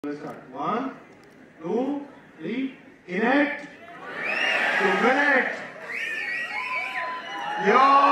Let's start. 1, 2, 3. In it. To win it. Yo.